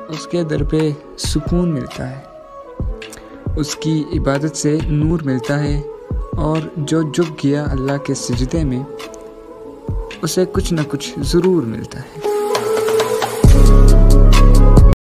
उसके दर पे सुकून मिलता है, उसकी इबादत से नूर मिलता है, और जो झुक गया अल्लाह के सिजदे में उसे कुछ न कुछ ज़रूर मिलता है।